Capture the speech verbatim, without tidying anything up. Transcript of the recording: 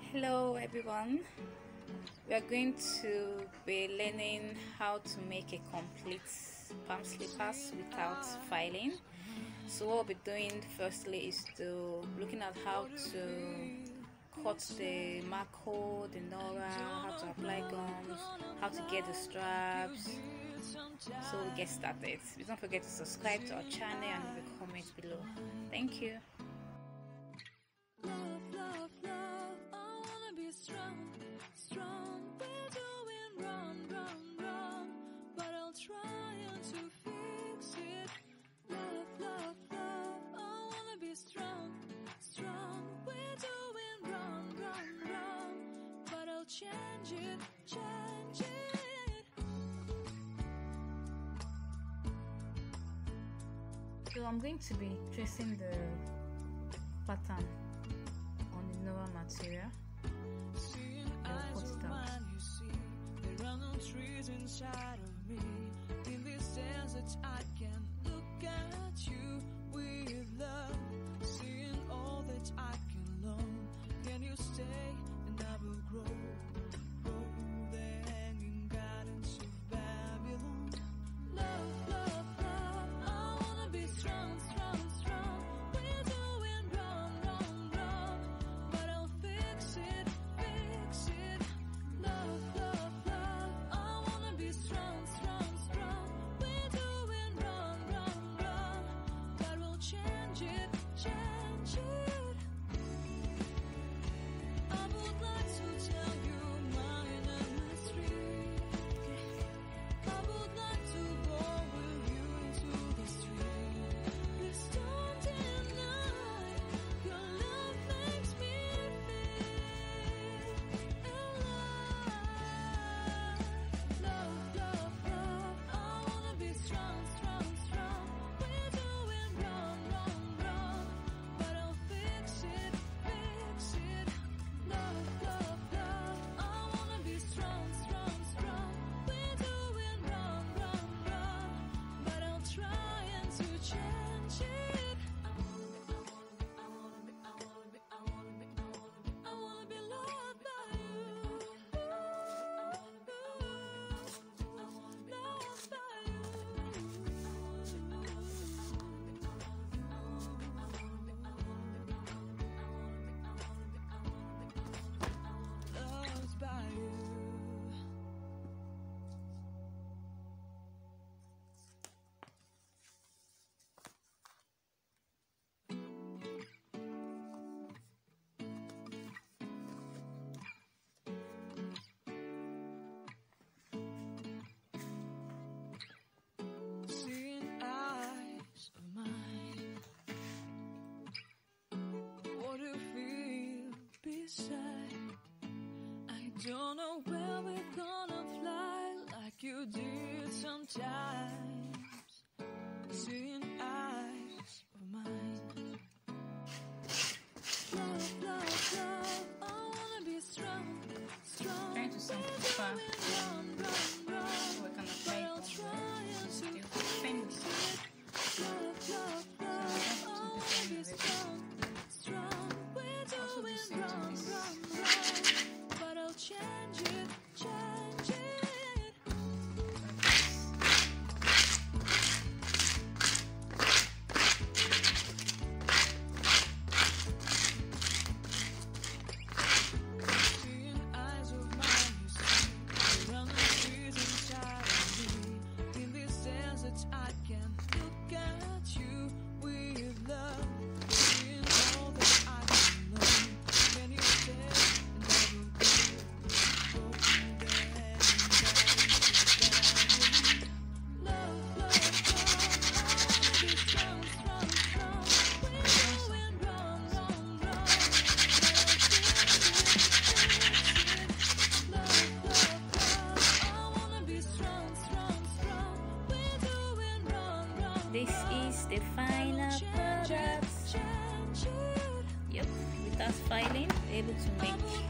Hello everyone, we are going to be learning how to make a complete palm slippers without filing. So what we'll be doing firstly is to looking at how to cut the marco, the nora, how to apply gums, how to get the straps. So we'll get started. Please don't forget to subscribe to our channel and leave a comment below. Thank you. Strong, strong, we're doing wrong, wrong, wrong, but I'll try to fix it. Love, love, love, I wanna be strong, strong, we're doing wrong, wrong, wrong, but I'll change it, change it. So I'm going to be tracing the pattern on the Nora material. Seeing eyes of mine, you see, there are no trees inside of me. In this desert, I can look at you with love. Seeing all that I can learn. Can you stay and I will grow? Grow the hanging gardens of Babylon. Love, love, love, I wanna be strong, strong, strong. We're doing wrong, wrong, wrong, but I'll fix it. Love, love, love, I wanna be strong, strong, strong. We're doing wrong, wrong, wrong, but we'll change it, change it. I would like to tell you mine and mystery. I would like to go with you into the street. Please don't deny, your love makes me feel alive. Love, love, love, I wanna be strong, strong, strong. We're doing wrong, wrong, wrong, but I'll fix it, fix it. Love, love, love, I wanna be strong, strong, strong. We're doing wrong, wrong, wrong, but I'll try and to change it. I wanna be, I wanna be, I wanna be, I wanna be, I wanna be, I wanna be loved by you. Loved by you. Loved by you. Seeing eyes of mine, what do you feel beside? I don't know where we're gonna fly like you did sometimes. Seeing eyes of mine. Love, love, love, I wanna be strong, strong. Trying to sound We're far. doing wrong, wrong, wrong, So we can but apply I'll it try on and the to still fix fence. it. Love, love, love, I wanna be strong, strong. We're Also do doing same to wrong, this. wrong, wrong, but I'll change it, change it. Seeing eyes of mine, you see, around the trees inside of me. In this desert, I can look at you with love. Seeing all that I can learn. Can you stay and I will go? Go there and Love, love, love, I wanna be strong, strong, strong. We're doing wrong, wrong, wrong, but I'll fix it, fix it. Love, love, love, I wanna be strong, strong, strong. We're doing wrong, wrong, This wrong, is the but final I'll change it, product. change it. Yep, without filing, able to I make would